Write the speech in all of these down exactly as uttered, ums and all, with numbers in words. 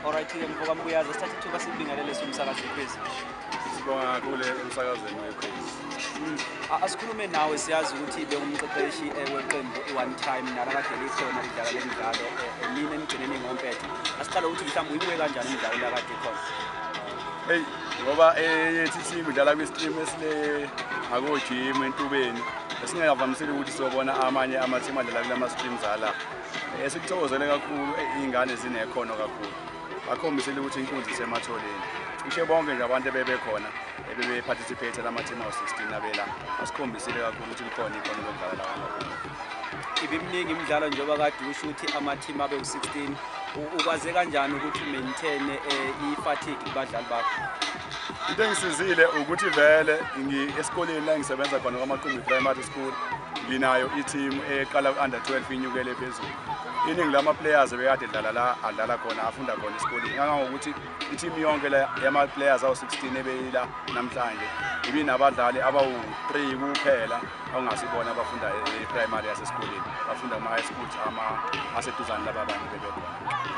Alright, ke mfoka Mbuyaza sithatha ithuba sibingelele somsakazi Khwezi. Sibonga kakhulu emsakazweni weKhwezi. Asikhulume nawe siyazi ukuthi bengumqeqeshi weqembu one time nala kade likhona lidlala lemidlalo nini emgcineni ngompetha. Asiqala ukuthi mhlawumbe uyibuke kanjani imidlalo la kade ikhona. Hey, ngoba eyethi team idlala kwi-stream esile ngako gym entubeni. Esingavamisile ukuthi sobona amanye ama-team adlala kulama streams ala. Esikuthokozele kakhulu izingane zinekhono kakhulu. Akhombisile ukuthi inkunzi isematholeni. Cishe bonke nje abantu bebekhona ebebe participate lama team awu sixteen abela. Asikhombisile kakhulu ukuthi likhona ikhono lokudlala la kakhulu. Ibiminingi imidlalo njengoba kade usho ukuthi ama-team abe u-sixteen. Ukwaze kanjani ukuthi maintain i-fatigue kubadlali bakho? Into engisizile ukuthi vele esikoleni la ngisebenza khona kwaMaqumbi Primary School nginayo i-team eqala under twelve inyukele phezulu. Iningi lama players bekade dlala la adlala khona afunda khona esikoleni. Ngangokuthi i-team yonke la yama players awu sixteen ebeyila namhlanje ibi nabadlali abawu three kuphela ongasibona abafunda e-primary yasesikoleni. Bafunda ama high schools ama aseduzane laba abanye bebekhona.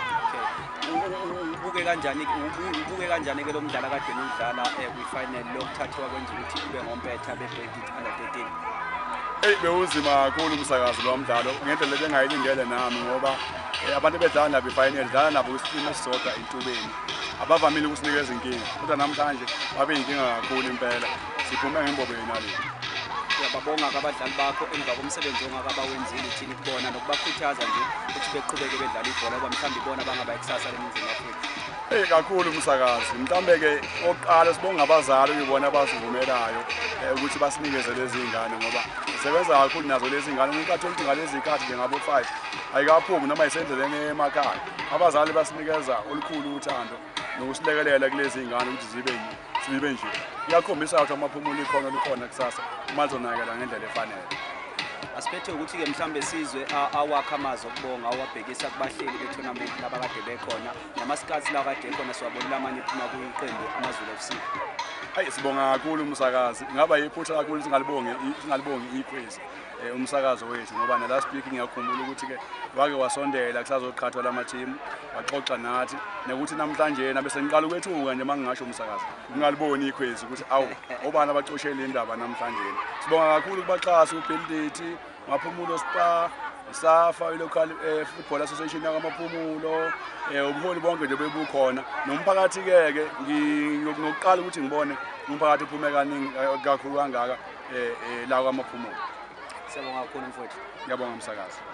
Ubuke kanjani ubuke kanjani ke lo mdlalo kade nidlala kwi-final lokuthathwa kwenza ukuthi kube ngompetha be-Bredit under thirteen? Hey, bewuzima kakhulu umsakazi lo mdlalo ngendlela bengayilindele nami ngoba abantu bedlala nabo i-final dlala nabo kwi-stream esisodwa entubeni. Abavamile ukusinikeza inkinga kodwa namhlanje babe inkinga kakhulu impela. Siphume ngembobo yenali. Uyababonga abadlali bakho emva komsebenzi ongakabawenzile uthini kubona nokubakhuthaza nje ukuthi beqhubeke bedlala ibhola ngoba mhlawumbe ibona bangaba ikusasa leMzimba Afrika. Eh kakhulu umsakazi. Mhlambe ke oqala sibonga abazali ukubona abasivumelayo ukuthi basinikeze lezi zingane ngoba sisebenza kakhulu nazo lezi zingane umuntu athi ukuthi ngalezi zikhathi njengabo five ayikaphumi noma isendleleni emakhaya. Abazali basinikeza olukhulu uthando nokusilekelela kulezi zingane ukuthi zibe sibe nje. Iyakhombisa ukuthi amaphumulo ikhono likhona kusasa uma lizonakela ngendlela efanele. Asiphethe ukuthi ke mhlambe sizwe awakha amazi okubonga awabhekisa kubahleli be-tournament laba kade bekhona namasikhathi la kade ekhona siwabonile amanye phuma kuyiqembu amaZulu F C. Hayi sibonga kakhulu umsakazi. Ngaba yiphutha kakhulu singalibonge singalibonge iKhwezi umsakazo wethu ngoba na last week ngiyakhumbula ukuthi ke wake wasondela kusazoqhathwa lama team waxoxa nathi nokuthi namhlanje nabe sengiqala ukwethuka nje mangingasho umsakazi ngingaliboni iKhwezi ukuthi awu obani abacoshela indaba namhlanje. Sibonga kakhulu kubaxhasi uBelidate Maphumulo Spa Safa local football association yakwaMaphumulo ubuholi bonke nje bebukhona nomphakathi ke ke nginokuqala ukuthi ngibone umphakathi uphume kaningi kakhulu kangaka la kwaMaphumulo. Siyabonga kakhulu mfowethu. Ngiyabonga umsakazi.